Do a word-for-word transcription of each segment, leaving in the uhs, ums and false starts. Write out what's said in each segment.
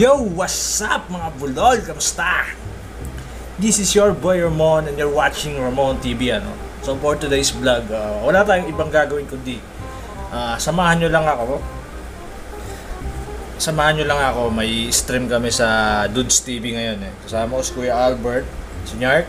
Yo! What's up mga bulol? Kamusta? This is your boy Ramon and you're watching Ramon T V, ano? So for today's vlog, uh, wala tayong ibang gagawin kundi uh, samahan nyo lang ako Samahan nyo lang ako, may stream kami sa Dudes T V ngayon eh. Kasama ko si Kuya Albert, si Nyark.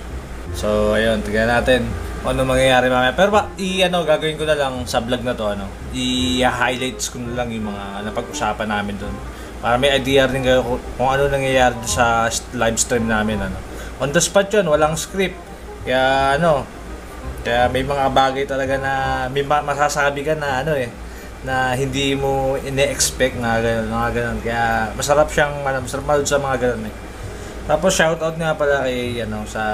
So ayun, tignan natin kung ano mangyayari mamaya. Pero pa, i-ano, gagawin ko na lang sa vlog na to, ano, i-highlights ko na lang yung mga napag-usapan namin doon. Para may idea rin kayo kung, kung ano nangyayari sa live stream namin, ano. On the spot yun, walang script. Kaya ano, kaya may mga bagay talaga na may masasabi ka na ano eh, na hindi mo ine-expect na gano'n, mga gano'n. Kaya masarap siyang, ano, masarap manood sa mga gano'n eh. Tapos shoutout nga pala kay, ano, sa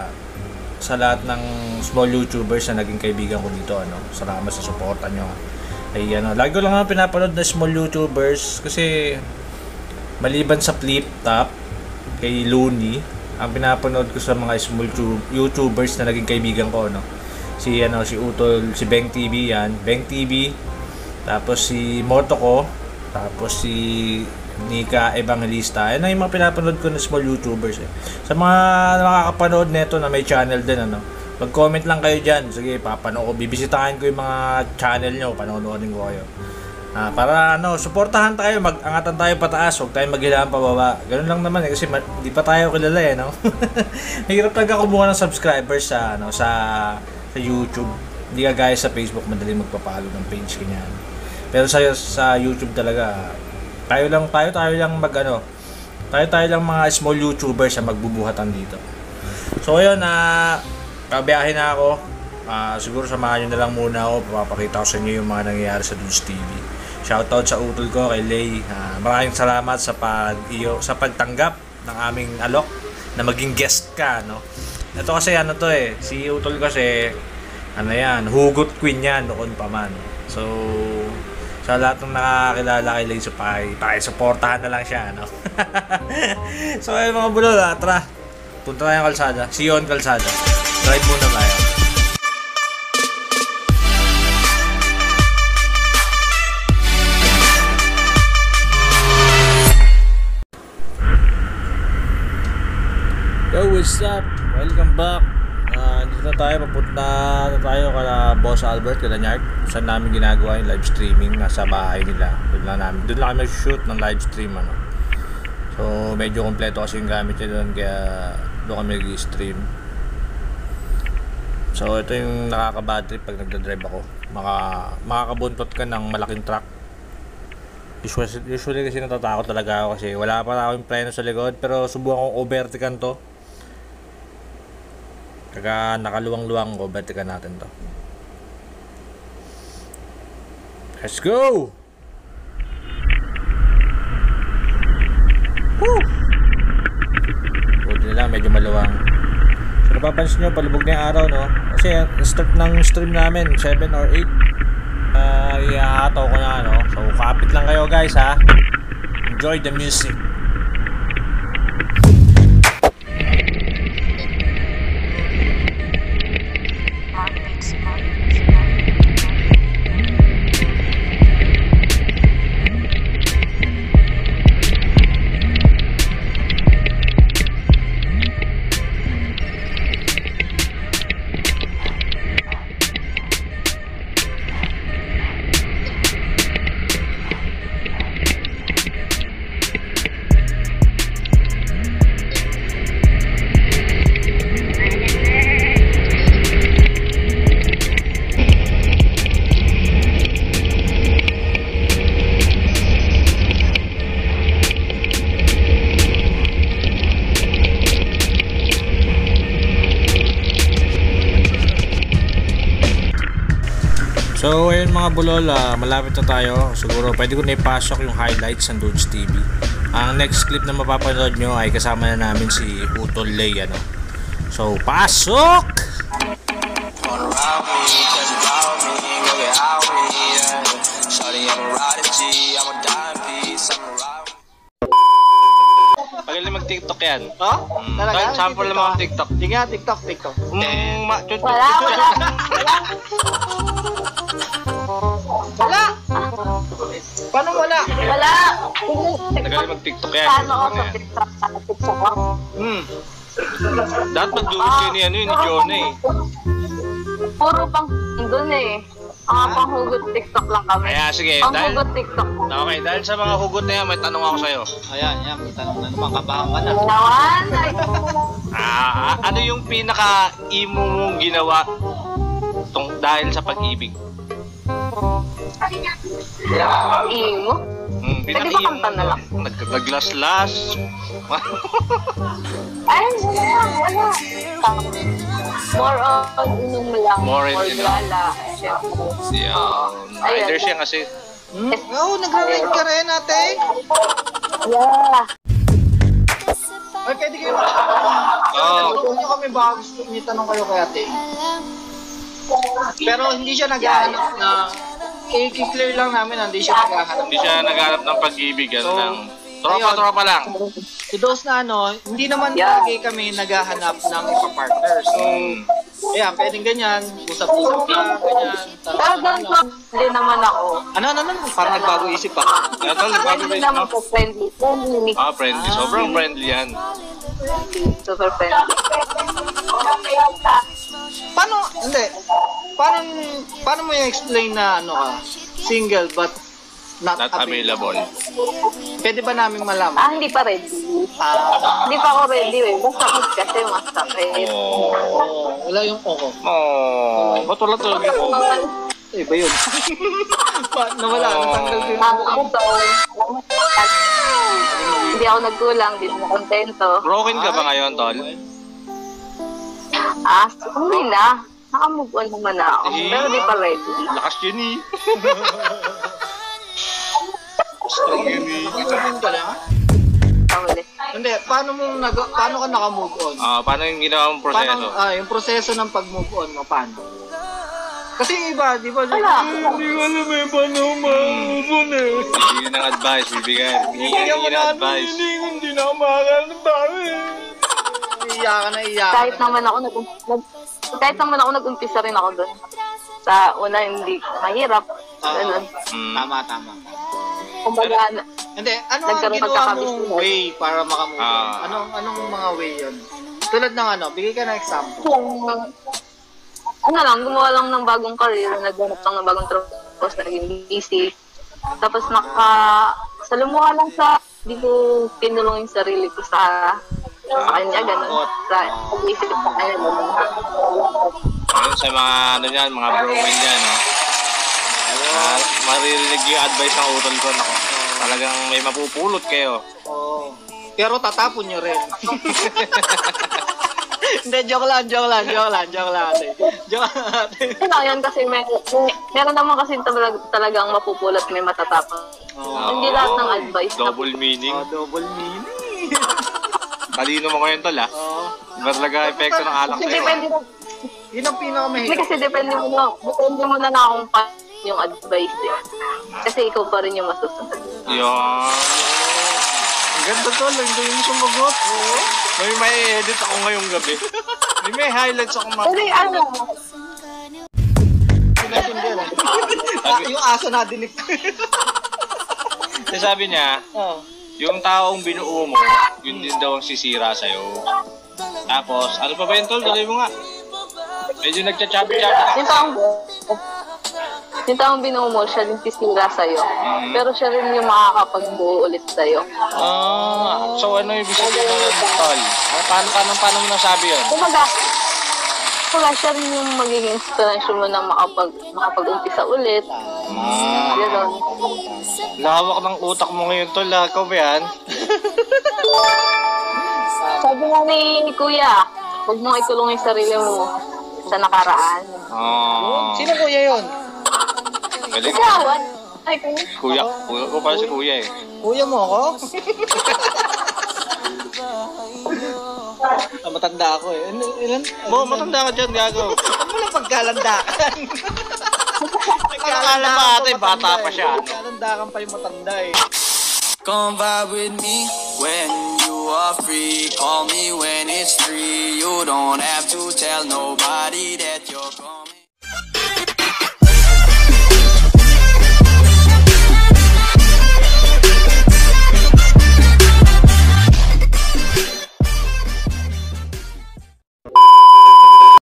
sa lahat ng small YouTubers na naging kaibigan ko dito, ano. Salamat sa suporta nyo. Ay, ano, lagi ko lang nga pinapanood na small YouTubers kasi maliban sa Flip Top, kay Looney, ang pinapanood ko sa mga small YouTubers na naging kaibigan ko, no. Si ano, si Utol, si Beng T V yan, Beng T V, tapos si Motoko, tapos si Nika Evangelista. Ayun ang yung mga pinapanood ko na small YouTubers eh. Sa mga nakakapanood nito na may channel din, ano, mag-comment lang kayo dyan. Sige, papanood ko, bibisitahin ko yung mga channel nyo, panonoodin ko kayo. Ah, para ano, suportahan tayo, mag-angatan tayo pataas, huwag tayong maghilaan pababa. Ganun lang naman eh, kasi hindi pa tayo kilala eh, no? Mahirap talaga kumuha ng subscribers sa, ano, sa, sa YouTube. Hindi ka gaya sa Facebook, madali magpapalo ng page kanyan. Pero sa, sa YouTube talaga, tayo lang, tayo, tayo lang mag, ano, tayo, tayo lang mga small YouTubers na magbubuhatan dito. So, ayun, na, uh, kabiyahin na ako. Uh, siguro samahan nyo na lang muna ako, papakita ko sa inyo yung mga nangyayari sa Dudes T V. Shoutout sa utol ko kay Lay. Uh, maraming salamat sa pag iyo sa pagtanggap ng aming alok na maging guest ka, no. Ito kasi ano to eh, si utol kasi ano yan, hugot queen yan noon pa man. So sa lahat ng nakakilala kay Lay, so paki-supportahan na lang siya, no. So ay mga bulol, ah, tara. Punta tayong kalsada. Sion kalsada. Drive muna tayo. Yo, what's up? Welcome back. Uh, dito na tayo, papunta na tayo kala Boss Albert, kala Nyark. Saan namin ginagawa yung live streaming, nasa bahay nila. Doon lang namin, doon lang kami shoot ng live stream, ano. So medyo kompleto kasi yung gamit niya doon, kaya doon kami nag-stream. So ito yung nakaka-bad trip pag nagda-drive ako. Maka, makakabuntot ka ng malaking truck. Usually, usually kasi natatakot talaga ako kasi wala pa akong preno sa likod, pero subukan kong overtaken to. Kaya nakaluwang-luwang ko, overtaken natin to. Let's go! Woo! Buti nila, medyo maluwang. So napapansin nyo, palubog na yung araw, no? Kasi start ng stream namin, seven or eight. Uh, ihahataw ko na, no? So kapit lang kayo guys, ha? Enjoy the music. So ayun mga bulol, uh, malapit na tayo. Siguro pwede ko na ipasok yung highlights ng Dudes T V. Ang next clip na mapapanood nyo ay kasama na namin si Utol Lay, ano. So pasok! Magaling mag-T TikTok yan. Oh? Mm. Talaga? Kahit sample lang mga TikTok. Sige nga, TikTok, TikTok. Mm, ma chut Wala, wala. Wala! Paano wala? Wala. Nagaling mag-TikTok yan. Paano ako sa TikTok? Sa TikTok ako? Hmm. Dapat mag-duod kayo ni ano yun, ni Jonah eh. Puro pang doon eh. Mga panghugot TikTok lang kami. Kaya sige, dahil... Panghugot TikTok. Okay, dahil sa mga hugot na yan, may tanong ako sa'yo. Ayan, yan. May tanong na naman. Kabahan ka na. Nawan. Ah, ano yung pinaka-imo mong ginawa tong dahil sa pag-ibig? Imo. Hmm, Pwede ba kanta na lang? Nag naglaslas. Ay, wala, wala. More on inom lang. More on inom. gala. Yan. Ayun. Rider siya kasi. Hmm? Oo, oh, nag-rate ka rin, ate. Yeah. Ay, pwede kayo. Oo. Tutunan nyo kami baka gusto niyo tanong kayo kay ate. Pero hindi siya naghahanap na... I-clear lang namin na hindi siya naghahanap. Hindi siya naghanap ng pag-ibig. Ano So, lang. Tropa-tropa lang. To those na ano, hindi naman Yeah. lagi kami naghahanap ng ipa-partner. So, Hmm. ayan, pwedeng ganyan. Usap-usap lang, ganyan. Pero Tara, ganito, hindi naman ako. ano, ano, ano? Parang nagbago isip pa. Kaya tol, nagbago Friendly rin. naman po, friendly. Friendly. Ah, friendly. Sobrang friendly yan. Super friendly. Paano, hindi. Paano, paano mo i-explain na ano ka? Single but not, Not available. available. Pwede ba namin malaman? Ah, hindi pa ready. Ah, Hindi pa ako ready eh. Basta ako kasi masakit. Oh. oh, wala yung oo. Oh. Ba't wala talaga ako? Eh, ba yun? Pa- nawala, Oh. natanggal ko yung Ako to. Hindi ako nagkulang, hindi ako kontento. Broken ka ba ngayon, tol? Ah, hindi na. Naka-move on naman na ako. Eh. Pero di pa ready. Lakas yun eh. Strong yun eh. Ito ka lang? Huli. Hindi, paano mo nag paano ka naka-move on? Ah, paano yung ginawa mong proseso? Paano, ah, yung proseso ng pag-move on mo, paano? Kasi yung iba, di ba? Wala. Hindi ko alam eh, paano ma-move on eh. Bibigyan ng advice, bibigyan. Bibigyan mo ng na advice. hindi, hindi na ako makakala ng tao eh. Iiyak ka na, iiyak ka Kahit na. naman ako nag nag- kahit naman ako nag-umpisa rin ako doon. Sa una hindi mahirap. Oo. Ganun. Mm. Tama, tama. Kumbaga, na- Hindi, ano ang Nagkaroon ginawa pagkakabis mong mo. way para makamove on? Ah. Anong, anong mga way yun? Tulad ng ano, bigay ka ng example. kung ano lang, gumawa lang ng bagong career, naghanap lang ng bagong trabaho, tapos naging busy. Tapos naka, sa lumuha lang sa, di ko pinulong yung sarili ko sa, sa kanya, ganun. Sa pag-isip ko kanya, ganun. Ayun sa mga ano yan, mga broken yan, no? Ah, maririnig yung advice ng utol ko, nako. Talagang may mapupulot kayo. Oo. Pero tatapon nyo rin. Hindi, joke lang, joke lang, joke lang, joke lang ate. Joke lang ate. Ano yun kasi may, may, meron naman kasi talag, talagang mapupulot, may matatapang. Oo. Hindi lahat ng advice na- Double meaning. Oh, double meaning. Talino mo ngayon, tol, ah. Oo. Iba talaga epekto ng alak Kasi sa'yo. depende na, Yun ang hindi pinakamahirap. kasi depende mo na, depende mo na na kung pa yung advice eh. Kasi ikaw pa rin yung masusunod. Yan. Ang ganda, tol. Ang ganda yung sumagot. Oo. May may edit ako ngayong gabi. May may highlights ako mga... Kasi ano, Sinasundan. Ah, yung aso na dinig. Kasi sabi niya, Oo. yung taong binuo mo, yun din daw ang sisira sa'yo. Tapos, ano pa ba yun, tol? Dali mo nga. Medyo nagchachabi-chabi. yung taong, yung taong binuo mo, siya din sisira sa'yo. Pero siya rin yung makakapagbuo ulit sa'yo. Ah, so ano yung ibig sabihin mo nun, tol? Ano, paano, paano, paano mo nasabi yun? Kumaga, kumaga siya rin yung magiging inspiration mo na makapag, makapag-umpisa ulit. Ah, Gano'n. lawak ng utak mo ngayon, tol. Ah. Ikaw ba yan? Sabi nga ni Kuya, huwag mong ikulong yung sarili mo sa nakaraan. Ah, Sino kuya yun? galing. Ikaw, what? Ay, kuya. Kuya, kuya ko pala si kuya eh. Kuya mo ako? ah, matanda ako eh. Ano, ilan? Mo, matanda ka dyan, gago. Huwag mo lang pagkalandakan. Akala pa ate, bata pa siya. Ano? Pagkalandakan pa yung matanda eh. Come vibe with me when you are free. Call me when it's free. You don't have to tell nobody.